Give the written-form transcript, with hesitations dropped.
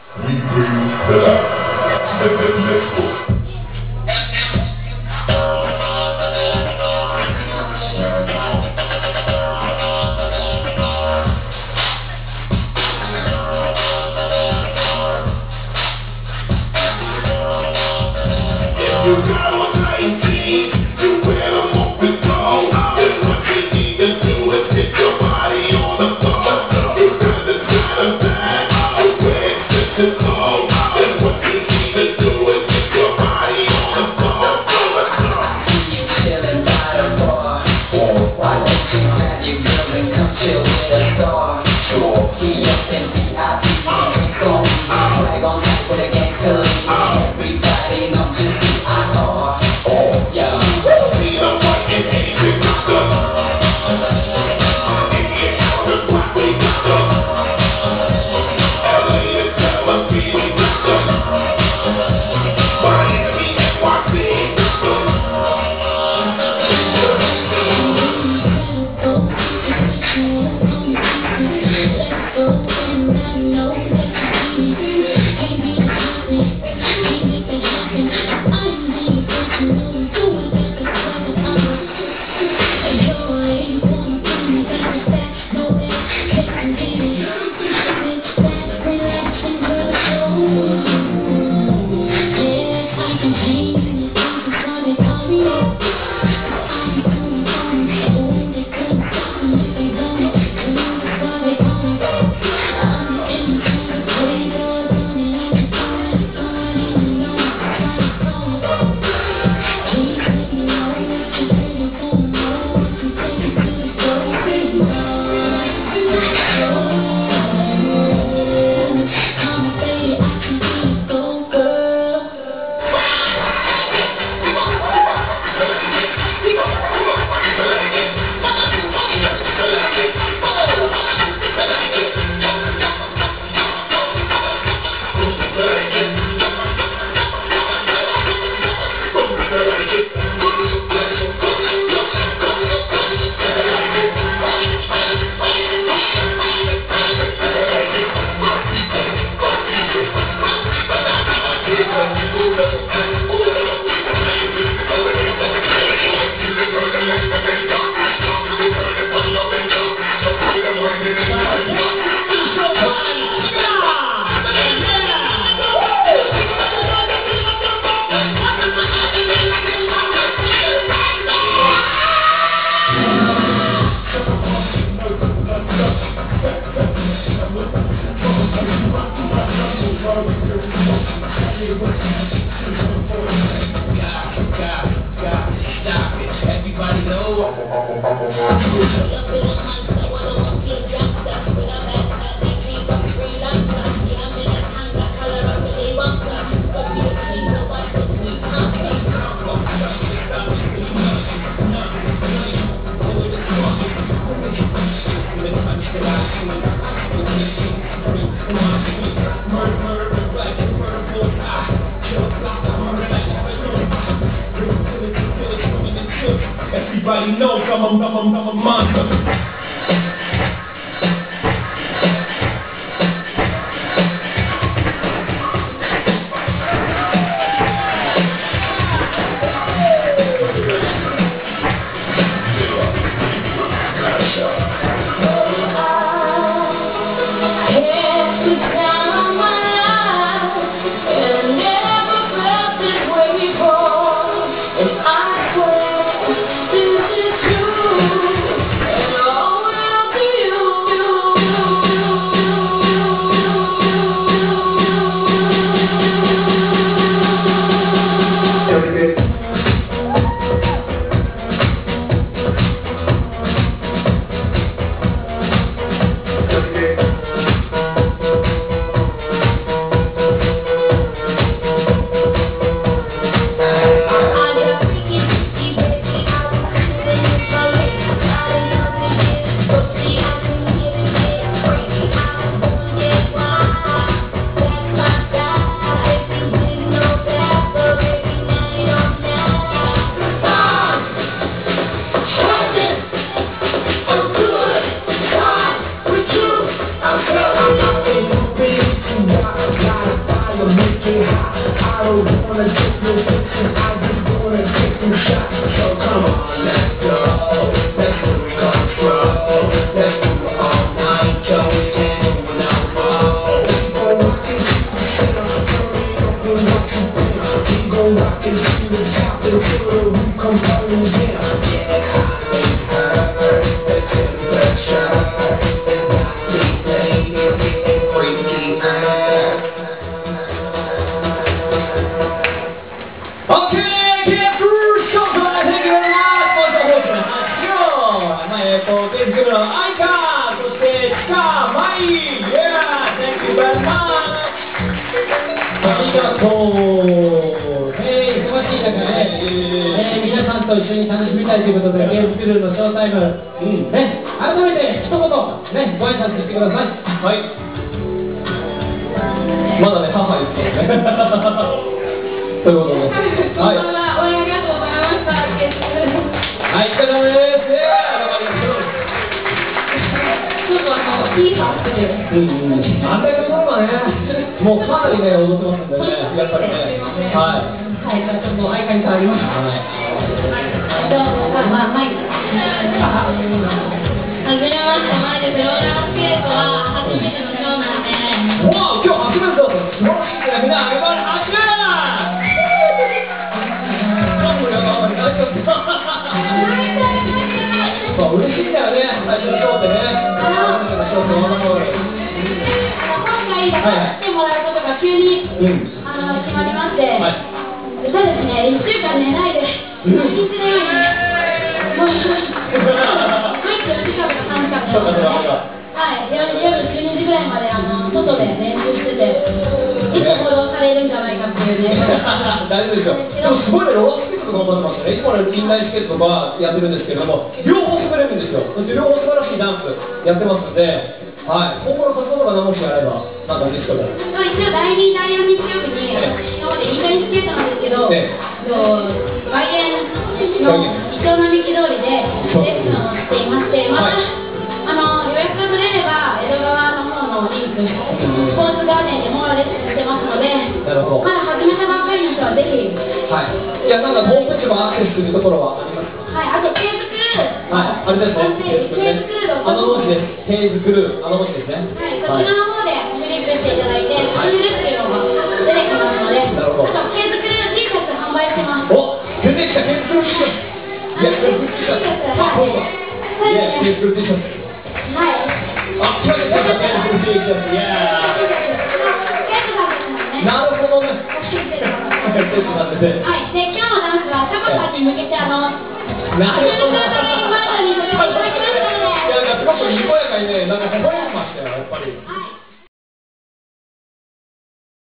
We bring the light. Let's go. You got on 19, you wear them open toe. And what you need to do is hit your body on the floor. You got the kind of bag, you wear expensive clothes. And what you need to do is hit your body on the floor. You chillin' by the bar, why don't you grab your girl and come chill with a star? We up in VIP, drink on me, swag on top with a gangster. Everybody knows just who I are. Yeah. See the white and angry stuff. And get out the block, we got stuff. LA to Tel Aviv, we got stuff. Miami, NYC, got everybody knows I'm a monster. と一緒に楽しみたいということで、ゲームクルーのショータイム、ね、改めて一言、ね、ご挨拶してください。 はい。まだね、母言ってますね。ということで。はい。 応援ありがとうございました。 はい、お疲れ様です。 ちょっといいかっていう。 あんだけの頃はね、もうかなりね、踊ってますんでね、やっぱりね。はい。 はい、じゃあちょっと相方に変わります。 マイク。はじめまして、マイク。ローラースケートは初めてのショーなんで。 わあ、今日初めてだと素晴らしいですね。みんな、あげましょう。そう嬉しいんだよね、最初のショーってね。初めてのショーってワンダーボール。 今回来てもらうことが急に決まりまして、そうですね、1週間寝ないで、一日のように、もう、毎日4時間とか3時間寝て、はい、夜12時ぐらいまで外で練習してて、いつ報道されるんじゃないかっていうね。 大丈夫ですよ。でもすごいね、ローラースケートとか頑張ってますね。いつもね、インラインスケートとかやってるんですけれども、両方滑れるんですよ。両方素晴らしいダンスやってますので、はい、今後の活動とかもしあれば、なんか嬉しかったら。 一応、第2、第4日曜日に、今までインラインスケートなんですけど、外苑の伊藤並木通りでレッスンをしていまして、また、予約が取れれば、江戸川の方のリンク、スポーツガーデンでもレッスンしてますので、まだ始めたばっかりの人はぜひ。 はい。いや、なんかホームページもアクセスするところはありますか？ はい、あと、ケーズクルー。 はい、あれですね。 ケーズクルー。 文字です。ケーズクルー、文字ですね。 はい、そちらの方でクリックしていただいて、クルーっていうのが出てきますので、あと、ケーズクルー T シャツ販売してます。 お、出てきた、ケーズクルー T シャツ。いや、ケーズクルー T シャツ。あ、そうだ。いや、ケーズクルー T シャツ。 はい。 あ、来ました、ケーズクルー T シャツ。いやー。なるほどね。 はい、で、今日のダンスは、タコさんに向けて、 なるほど。 バージョンにさせていただきましたので。 いや、すごくにこやかにね、なんか微笑んでましたよ、やっぱり。